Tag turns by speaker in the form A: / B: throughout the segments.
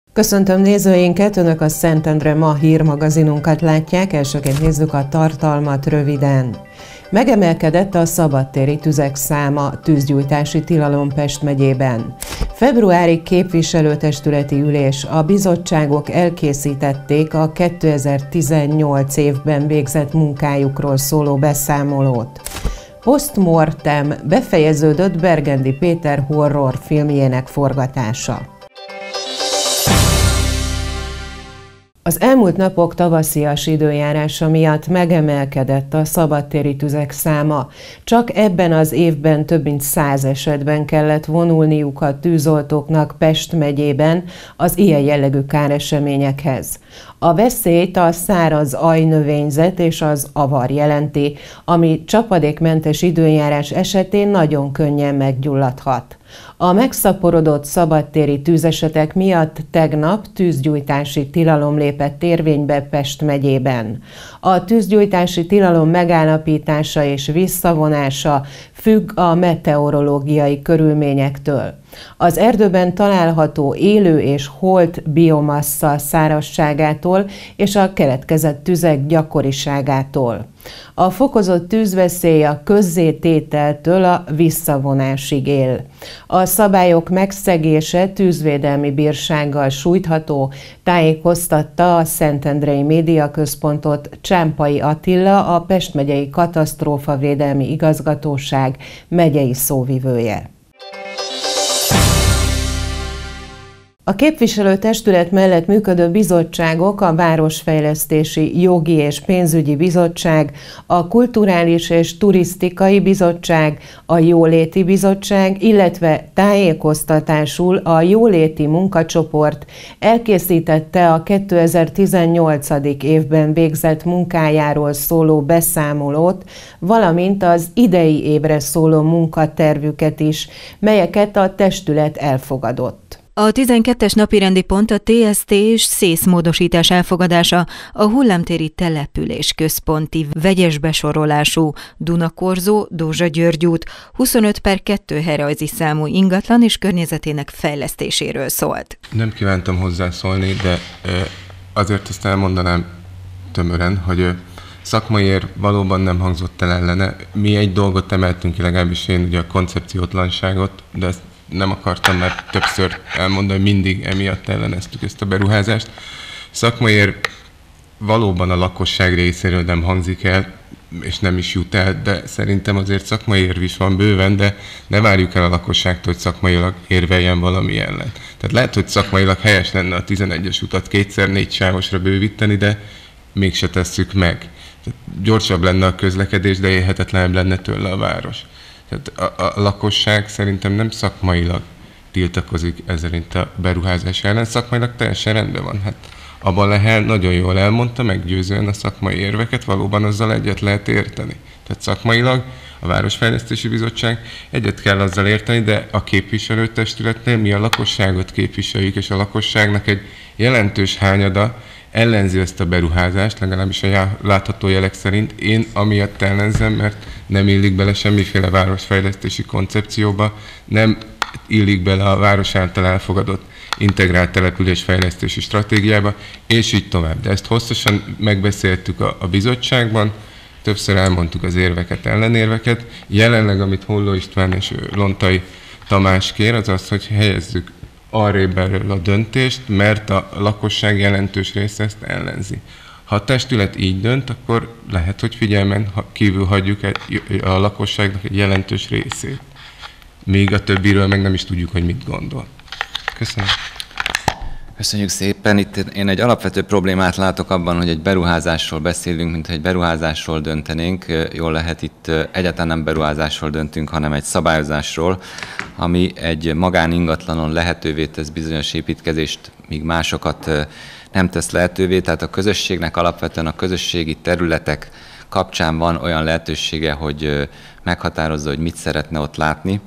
A: Köszöntöm nézőinket, Önök a Szentendre Ma hírmagazinunkat látják, elsőként nézzük a tartalmat röviden. Megemelkedett a szabadtéri tüzek száma, tűzgyújtási tilalom Pest megyében. Februári képviselőtestületi ülés, a bizottságok elkészítették a 2018 évben végzett munkájukról szóló beszámolót. Postmortem, befejeződött Bergendi Péter horror filmjének forgatása. Az elmúlt napok tavaszias időjárása miatt megemelkedett a szabadtéri tüzek száma. Csak ebben az évben több mint 100 esetben kellett vonulniuk a tűzoltóknak Pest megyében az ilyen jellegű káreseményekhez. A veszélyt a száraz ajnövényzet és az avar jelenti, ami csapadékmentes időjárás esetén nagyon könnyen meggyulladhat. A megszaporodott szabadtéri tűzesetek miatt tegnap tűzgyújtási tilalom lépett érvénybe Pest megyében. A tűzgyújtási tilalom megállapítása és visszavonása függ a meteorológiai körülményektől. Az erdőben található élő és holt biomassa szárazságától és a keletkezett tüzek gyakoriságától. A fokozott tűzveszély a közzétételtől a visszavonásig él. A szabályok megszegése tűzvédelmi bírsággal sújtható, tájékoztatta a Szentendrei Médiaközpontot Csámpai Attila, a Pest megyei katasztrófavédelmi igazgatóság megyei szóvivője. A képviselőtestület mellett működő bizottságok, a Városfejlesztési, Jogi és Pénzügyi Bizottság, a Kulturális és Turisztikai Bizottság, a Jóléti Bizottság, illetve tájékoztatásul a Jóléti Munkacsoport elkészítette a 2018. évben végzett munkájáról szóló beszámolót, valamint az idei évre szóló munkatervüket is, melyeket a testület elfogadott.
B: A 12-es napirendi pont a TST és SZÉSZ módosítás elfogadása, a hullámtéri település központi vegyes besorolású Dunakorzó, Dózsa-György út 25/2 helyrajzi számú ingatlan és környezetének fejlesztéséről szólt.
C: Nem kívántam hozzászólni, de azért ezt elmondanám tömören, hogy szakmaiért valóban nem hangzott el ellene. Mi egy dolgot emeltünk ki, legalábbis én, ugye a koncepciótlanságot, de ezt nem akartam már többször elmondani, hogy mindig emiatt elleneztük ezt a beruházást. Szakmaiért valóban a lakosság részéről nem hangzik el, és nem is jut el, de szerintem azért szakmai érv is van bőven, de ne várjuk el a lakosságtól, hogy szakmailag érveljen valami ellen. Tehát lehet, hogy szakmailag helyes lenne a 11-es utat 2x4 sávosra bővíteni, de mégse tesszük meg. Tehát gyorsabb lenne a közlekedés, de élhetetlenebb lenne tőle a város. Tehát a lakosság szerintem nem szakmailag tiltakozik ezerint a beruházás ellen, szakmailag teljesen rendben van. Hát abban Lehel nagyon jól elmondta, meggyőzően a szakmai érveket, valóban azzal egyet lehet érteni. Tehát szakmailag a Városfejlesztési Bizottság egyet kell azzal érteni, de a képviselőtestületnél mi a lakosságot képviseljük, és a lakosságnak egy jelentős hányada ellenzi ezt a beruházást, legalábbis a látható jelek szerint. Én amiatt ellenzem, mert nem illik bele semmiféle városfejlesztési koncepcióba, nem illik bele a város által elfogadott integrált településfejlesztési stratégiába, és így tovább. De ezt hosszasan megbeszéltük a bizottságban, többször elmondtuk az érveket, ellenérveket. Jelenleg, amit Holló István és Lontai Tamás kér, az az, hogy helyezzük arrébb erről a döntést, mert a lakosság jelentős része ezt ellenzi. Ha a testület így dönt, akkor lehet, hogy figyelmen kívül hagyjuk a lakosságnak egy jelentős részét. Még a többiről meg nem is tudjuk, hogy mit gondol. Köszönöm.
D: Köszönjük szépen. Itt én egy alapvető problémát látok abban, hogy egy beruházásról beszélünk, mint egy beruházásról döntenénk. Jól lehet, itt egyáltalán nem beruházásról döntünk, hanem egy szabályozásról, ami egy magáningatlanon lehetővé tesz bizonyos építkezést, míg másokat nem tesz lehetővé. Tehát a közösségnek alapvetően a közösségi területek kapcsán van olyan lehetősége, hogy meghatározza, hogy mit szeretne ott látni.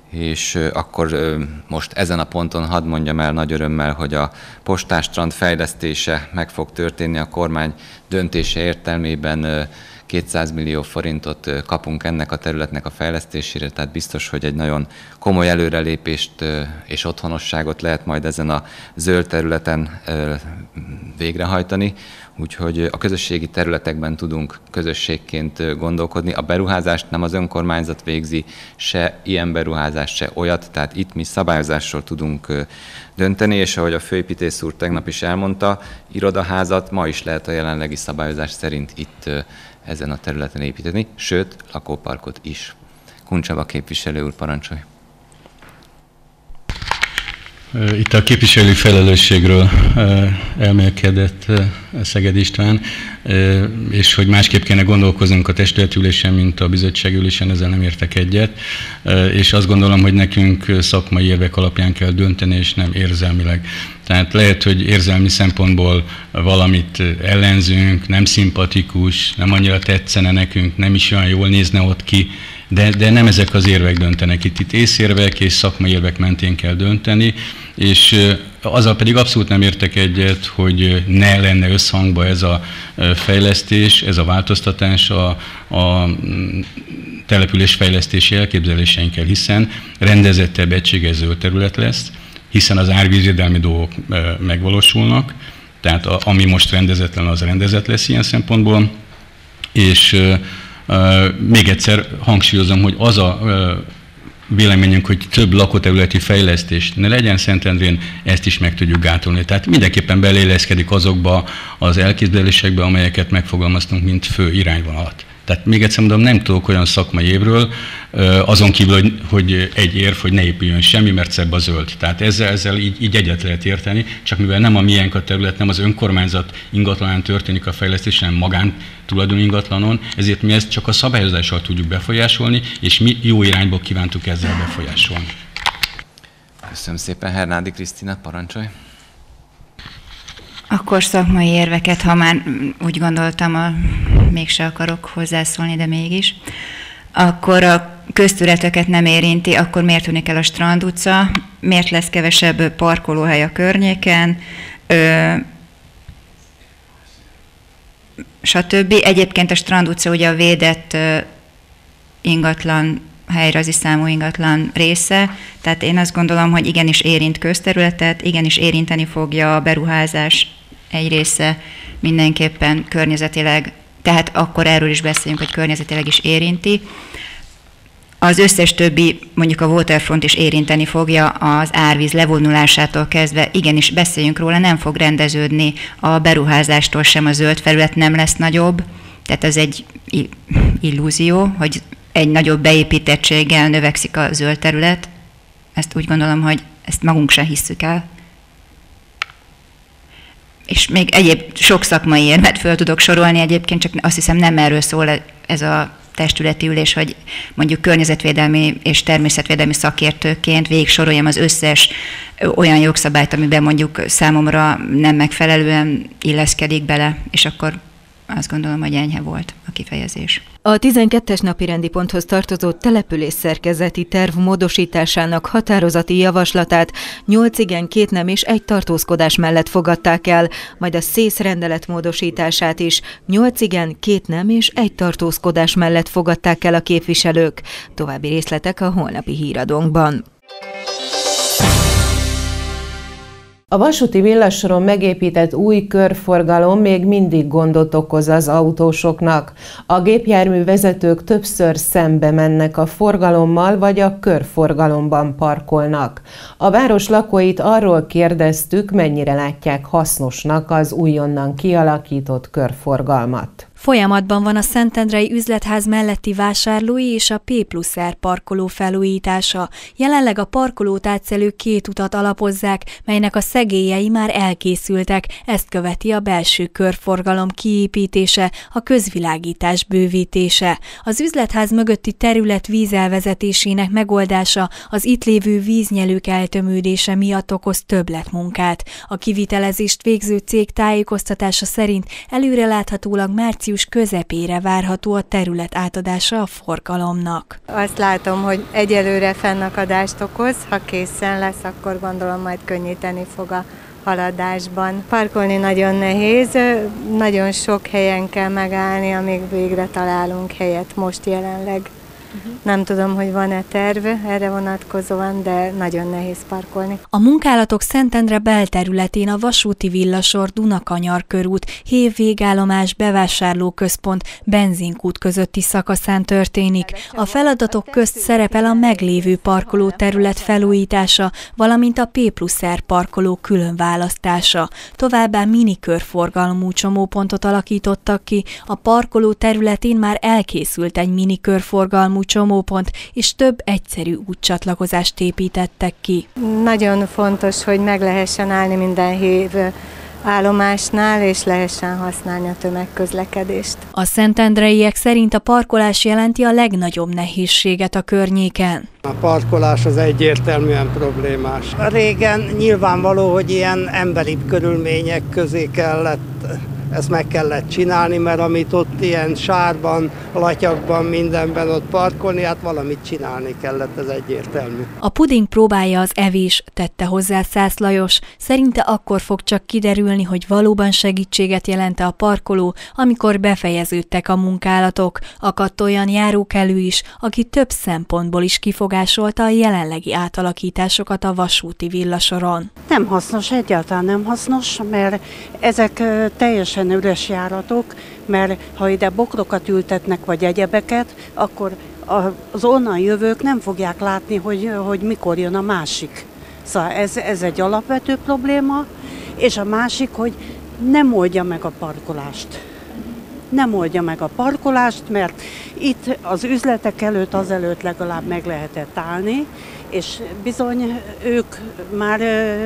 D: És akkor most ezen a ponton hadd mondjam el nagy örömmel, hogy a Postás strand fejlesztése meg fog történni a kormány döntése értelmében 200 millió forintot kapunk ennek a területnek a fejlesztésére, tehát biztos, hogy egy nagyon komoly előrelépést és otthonosságot lehet majd ezen a zöld területen végrehajtani. Úgyhogy a közösségi területekben tudunk közösségként gondolkodni. A beruházást nem az önkormányzat végzi, se ilyen beruházást, se olyat, tehát itt mi szabályozásról tudunk dönteni, és ahogy a főépítész úr tegnap is elmondta, irodaházat ma is lehet a jelenlegi szabályozás szerint itt ezen a területen építeni, sőt, lakóparkot is. Kuncsaba képviselő úr, parancsolj!
E: Itt a képviselői felelősségről elmélkedett Szeged István, és hogy másképp kéne gondolkoznunk a testületülésen, mint a bizottságülésen, ezzel nem értek egyet, és azt gondolom, hogy nekünk szakmai érvek alapján kell dönteni, és nem érzelmileg. Tehát lehet, hogy érzelmi szempontból valamit ellenzünk, nem szimpatikus, nem annyira tetszene nekünk, nem is olyan jól nézne ott ki, de nem ezek az érvek döntenek. Itt észérvek és szakmai érvek mentén kell dönteni, és azzal pedig abszolút nem értek egyet, hogy ne lenne összhangba ez a fejlesztés, ez a változtatás a településfejlesztési elképzeléseinkkel, hiszen rendezettebb, egységes zöld terület lesz, hiszen az árvízvédelmi dolgok megvalósulnak, tehát ami most rendezetlen, az rendezett lesz ilyen szempontból, és még egyszer hangsúlyozom, hogy az a véleményünk, hogy több lakóterületi fejlesztés ne legyen Szentendrén, ezt is meg tudjuk gátolni. Tehát mindenképpen beleilleszkedik azokba az elképzelésekbe, amelyeket megfogalmaztunk, mint fő irányvonalat. Tehát még egyszer mondom, nem tudok olyan szakmai évről, azon kívül, hogy egy érv, hogy ne épüljön semmi, mert szebb a zöld. Tehát ezzel így egyet lehet érteni, csak mivel nem a miénk a terület, nem az önkormányzat ingatlanán történik a fejlesztés, hanem magántulajdon ingatlanon, ezért mi ezt csak a szabályozással tudjuk befolyásolni, és mi jó irányba kívántuk ezzel befolyásolni.
D: Köszönöm szépen, Hernádi Krisztina, parancsolj!
F: Akkor szakmai érveket, ha már úgy gondoltam, mégse akarok hozzászólni, de mégis, akkor a közterületeket nem érinti, akkor miért tűnik el a Strand utca, miért lesz kevesebb parkolóhely a környéken, stb. Egyébként a Strand utca ugye a védett ingatlan, helyrajzi számú ingatlan része, tehát én azt gondolom, hogy igenis érint közterületet, igenis érinteni fogja a beruházás egy része mindenképpen környezetileg, tehát akkor erről is beszéljünk, hogy környezetileg is érinti. Az összes többi, mondjuk a waterfront is érinteni fogja az árvíz levonulásától kezdve, igenis beszéljünk róla, nem fog rendeződni a beruházástól sem, a zöld felület nem lesz nagyobb, tehát ez egy illúzió, hogy egy nagyobb beépítettséggel növekszik a zöld terület. Ezt úgy gondolom, hogy ezt magunk sem hisszük el. És még egyéb sok szakmai érvet föl tudok sorolni egyébként, csak azt hiszem nem erről szól ez a testületi ülés, hogy mondjuk környezetvédelmi és természetvédelmi szakértőként végig soroljam az összes olyan jogszabályt, amiben mondjuk számomra nem megfelelően illeszkedik bele, és akkor azt gondolom, hogy enyhe volt a kifejezés.
B: A 12-es napirendi ponthoz tartozó településszerkezeti terv módosításának határozati javaslatát 8 igen, 2 nem és 1 tartózkodás mellett fogadták el, majd a SZÉSZ rendelet módosítását is 8 igen, 2 nem és 1 tartózkodás mellett fogadták el a képviselők. További részletek a holnapi híradónkban.
A: A vasúti villassoron megépített új körforgalom még mindig gondot okoz az autósoknak. A gépjármű vezetők többször szembe mennek a forgalommal, vagy a körforgalomban parkolnak. A város lakóit arról kérdeztük, mennyire látják hasznosnak az újonnan kialakított körforgalmat.
G: Folyamatban van a Szentendrei üzletház melletti vásárlói és a P+R parkoló felújítása. Jelenleg a parkolót átszelő 2 utat alapozzák, melynek a szegélyei már elkészültek. Ezt követi a belső körforgalom kiépítése, a közvilágítás bővítése. Az üzletház mögötti terület vízelvezetésének megoldása az itt lévő víznyelők eltömődése miatt okoz többletmunkát. A kivitelezést végző cég tájékoztatása szerint előreláthatólag március közepére várható a terület átadása a forgalomnak.
H: Azt látom, hogy egyelőre fennakadást okoz, ha készen lesz, akkor gondolom majd könnyíteni fog a haladásban. Parkolni nagyon nehéz, nagyon sok helyen kell megállni, amíg végre találunk helyet most jelenleg. Nem tudom, hogy van-e terv erre vonatkozóan, de nagyon nehéz parkolni.
G: A munkálatok Szentendre belterületén a vasúti villasor Dunakanyar körút, Hév végállomás, bevásárlóközpont, benzinkút közötti szakaszán történik. A feladatok közt szerepel a meglévő parkolóterület felújítása, valamint a P+R parkoló különválasztása. Továbbá minikörforgalmú csomópontot alakítottak ki, a parkoló területén már elkészült egy minikörforgalmú csomópont, és több egyszerű útcsatlakozást építettek ki.
H: Nagyon fontos, hogy meg lehessen állni minden Hév állomásnál, és lehessen használni a tömegközlekedést.
G: A szentendreiek szerint a parkolás jelenti a legnagyobb nehézséget a környéken.
I: A parkolás az egyértelműen problémás. Régen nyilvánvaló, hogy ilyen emberibb körülmények közé ezt meg kellett csinálni, mert amit ott ilyen sárban, latyakban, mindenben ott parkolni, hát valamit csinálni kellett, ez egyértelmű.
G: A puding próbája az evés, tette hozzá Szász Lajos. Szerinte akkor fog csak kiderülni, hogy valóban segítséget jelent a parkoló, amikor befejeződtek a munkálatok. Akadt olyan járókelő is, aki több szempontból is kifogásolta a jelenlegi átalakításokat a vasúti villasoron.
J: Nem hasznos, egyáltalán nem hasznos, mert ezek teljesen üres járatok, mert ha ide bokrokat ültetnek, vagy egyebeket, akkor az onnan jövők nem fogják látni, hogy mikor jön a másik. Szóval ez egy alapvető probléma, és a másik, hogy nem oldja meg a parkolást. Nem oldja meg a parkolást, mert itt az üzletek előtt, azelőtt legalább meg lehetett állni, és bizony ők már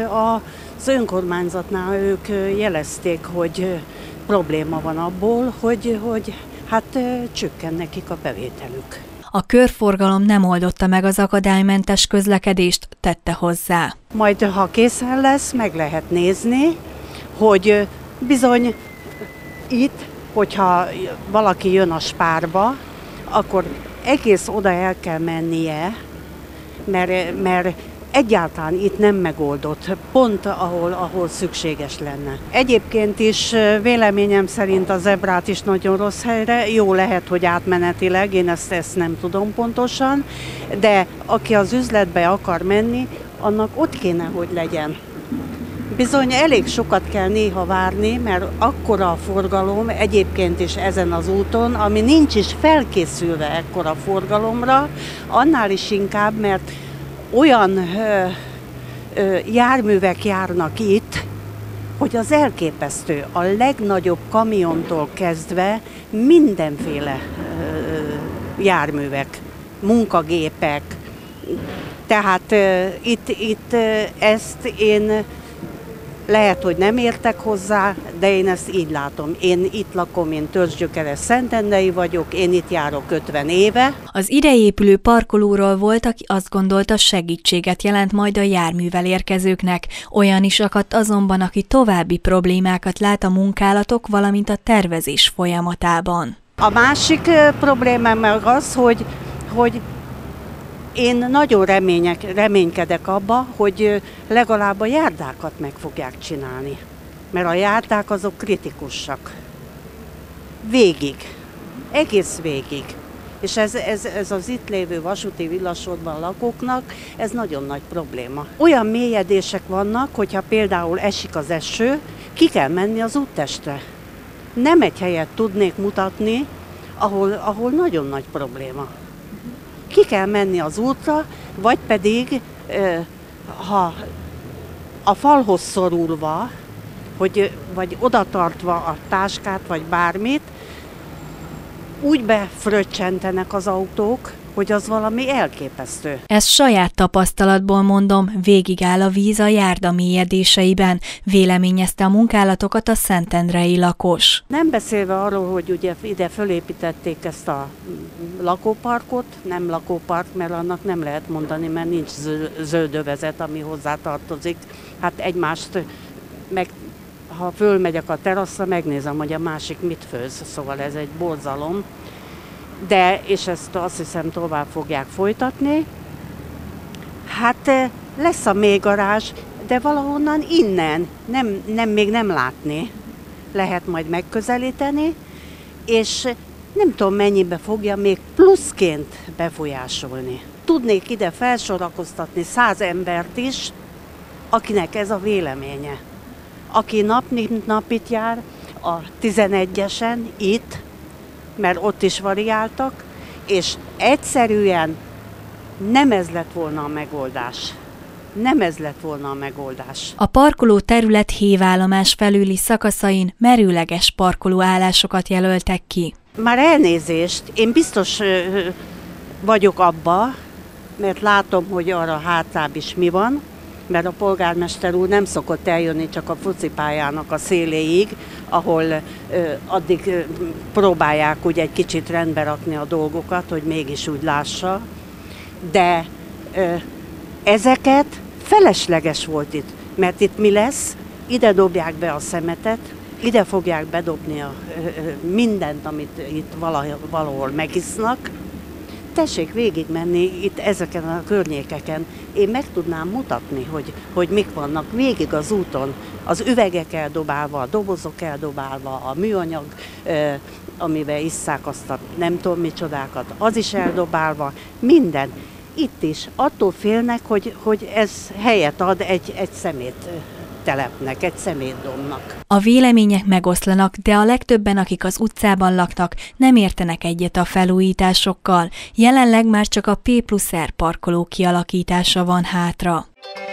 J: az önkormányzatnál ők jelezték, hogy probléma van abból, hogy hát csökken nekik a bevételük.
G: A körforgalom nem oldotta meg az akadálymentes közlekedést, tette hozzá.
J: Majd, ha készen lesz, meg lehet nézni, hogy bizony itt, hogyha valaki jön a Spárba, akkor egész oda el kell mennie, mert egyáltalán itt nem megoldott, pont ahol szükséges lenne. Egyébként is véleményem szerint a zebrát is nagyon rossz helyre, jó lehet, hogy átmenetileg, én ezt nem tudom pontosan, de aki az üzletbe akar menni, annak ott kéne, hogy legyen. Bizony elég sokat kell néha várni, mert akkora a forgalom egyébként is ezen az úton, ami nincs is felkészülve ekkora forgalomra, annál is inkább, mert olyan járművek járnak itt, hogy az elképesztő. A legnagyobb kamiontól kezdve mindenféle járművek, munkagépek. Tehát itt ezt én lehet, hogy nem értek hozzá, de én ezt így látom. Én itt lakom, én törzsgyökeres szentendrei vagyok, én itt járok 50 éve.
G: Az ide épülő parkolóról volt, aki azt gondolta, segítséget jelent majd a járművel érkezőknek. Olyan is akadt azonban, aki további problémákat lát a munkálatok, valamint a tervezés folyamatában.
J: A másik problémám meg az, hogy én nagyon reménykedek abba, hogy legalább a járdákat meg fogják csinálni. Mert a járdák azok kritikusak. Végig. Egész végig. És ez az itt lévő vasúti villasorban lakóknak, ez nagyon nagy probléma. Olyan mélyedések vannak, hogyha például esik az eső, ki kell menni az úttestre. Nem egy helyet tudnék mutatni, ahol nagyon nagy probléma. Ki kell menni az útra, vagy pedig, ha a falhoz szorulva, vagy odatartva a táskát, vagy bármit, úgy befröccsentenek az autók, hogy az valami elképesztő.
G: Ezt saját tapasztalatból mondom, végigáll a víz a járda mélyedéseiben, véleményezte a munkálatokat a szentendrei lakos.
J: Nem beszélve arról, hogy ugye ide fölépítették ezt a lakóparkot, nem lakópark, mert annak nem lehet mondani, mert nincs zöld övezet, ami hozzá tartozik. Hát egymást, ha fölmegyek a teraszra, megnézem, hogy a másik mit főz, szóval ez egy borzalom. És ezt azt hiszem tovább fogják folytatni. Hát lesz a mélygarázs, de valahonnan innen, még nem látni, lehet majd megközelíteni, és nem tudom mennyibe fogja még pluszként befolyásolni. Tudnék ide felsorakoztatni 100 embert is, akinek ez a véleménye. Aki nap mint nap itt jár, a 11-esen itt, mert ott is variáltak, és egyszerűen nem ez lett volna a megoldás. Nem ez lett volna a megoldás.
G: A parkoló terület hévállomás felüli szakaszain merőleges parkolóállásokat jelöltek ki.
J: Már elnézést, én biztos vagyok abba, mert látom, hogy arra hátrább is mi van, mert a polgármester úr nem szokott eljönni csak a focipályának a széléig, ahol addig próbálják úgy egy kicsit rendbe rakni a dolgokat, hogy mégis úgy lássa, de ezeket felesleges volt itt, mert itt mi lesz? Ide dobják be a szemetet, ide fogják bedobni mindent, amit itt valahol megisznak. Tessék végigmenni itt ezeken a környékeken. Én meg tudnám mutatni, hogy mik vannak végig az úton. Az üvegek eldobálva, a dobozok eldobálva, a műanyag, amivel isszák azt a nem tudom micsodákat, az is eldobálva, minden. Itt is attól félnek, hogy ez helyet ad egy szeméttelepnek, egy szemétdombnak.
G: A vélemények megoszlanak, de a legtöbben, akik az utcában laknak, nem értenek egyet a felújításokkal. Jelenleg már csak a P+R parkoló kialakítása van hátra.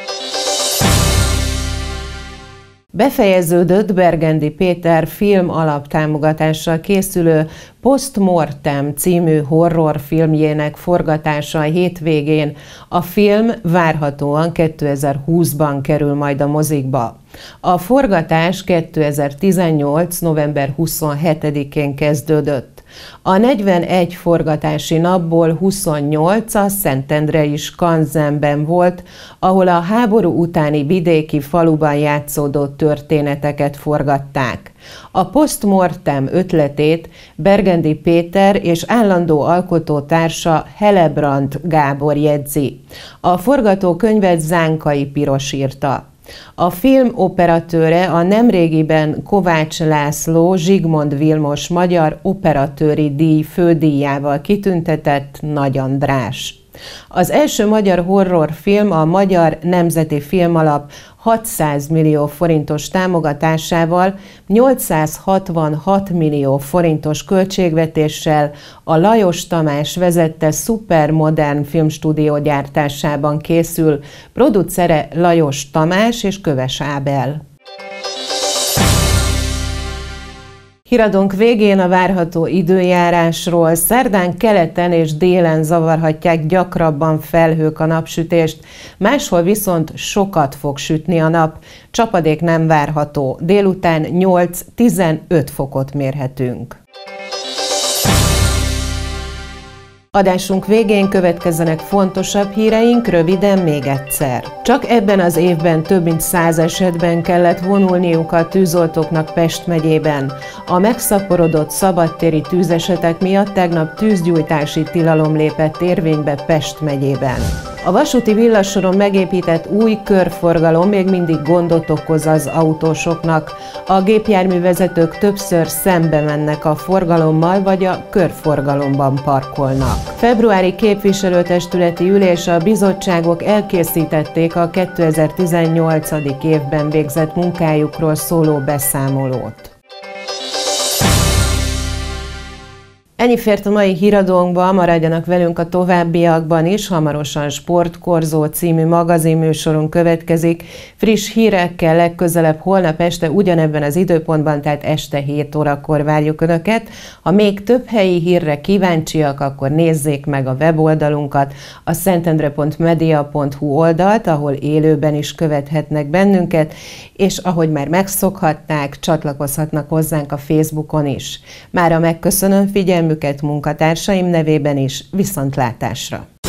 A: Befejeződött Bergendi Péter film alaptámogatással készülő Postmortem című horrorfilmjének forgatása a hétvégén. A film várhatóan 2020-ban kerül majd a mozikba. A forgatás 2018. november 27-én kezdődött. A 41 forgatási napból 28 a szentendrei Skanzenben volt, ahol a háború utáni vidéki faluban játszódó történeteket forgatták. A Postmortem ötletét Bergendi Péter és állandó alkotótársa Helebrand Gábor jegyzi. A forgatókönyvet Zánkai Piros írta. A film operatőre a nemrégiben Kovács László Zsigmond Vilmos magyar operatőri díj fődíjával kitüntetett Nagy András. Az első magyar horrorfilm a Magyar Nemzeti Filmalap 600 millió forintos támogatásával 866 millió forintos költségvetéssel a Lajos Tamás vezette szupermodern filmstúdió gyártásában készül, producere Lajos Tamás és Köves Ábel. Híradónk végén a várható időjárásról. Szerdán keleten és délen zavarhatják gyakrabban felhők a napsütést, máshol viszont sokat fog sütni a nap. Csapadék nem várható. Délután 8-15 fokot mérhetünk. Adásunk végén következzenek fontosabb híreink, röviden még egyszer. Csak ebben az évben több mint 100 esetben kellett vonulniuk a tűzoltóknak Pest megyében. A megszaporodott szabadtéri tűzesetek miatt tegnap tűzgyújtási tilalom lépett érvénybe Pest megyében. A vasúti villasoron megépített új körforgalom még mindig gondot okoz az autósoknak. A gépjárművezetők többször szembe mennek a forgalommal, vagy a körforgalomban parkolnak. Februári képviselőtestületi ülés a bizottságok elkészítették a 2018. évben végzett munkájukról szóló beszámolót. Ennyi fért a mai híradónkba, maradjanak velünk a továbbiakban is, hamarosan Sportkorzó című magazinműsorunk következik. Friss hírekkel legközelebb holnap este ugyanebben az időpontban, tehát este 7 órakor várjuk Önöket. Ha még több helyi hírre kíváncsiak, akkor nézzék meg a weboldalunkat, a szentendre.media.hu oldalt, ahol élőben is követhetnek bennünket, és ahogy már megszokhatták, csatlakozhatnak hozzánk a Facebookon is. Mára megköszönöm figyelmüket munkatársaim nevében is, viszontlátásra!